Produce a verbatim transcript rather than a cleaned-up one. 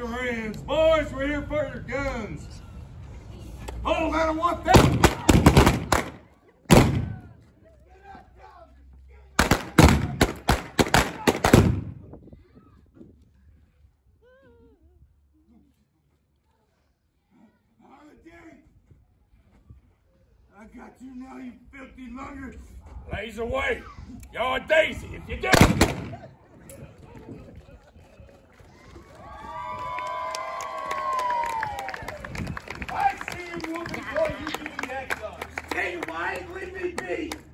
your hands. Boys, we're here for your guns. Oh, man, I want that. I got you now, you filthy lunger. Blaze away. You're a daisy if you do. I see you moving before you give me that gun. Tell you why, leave me be.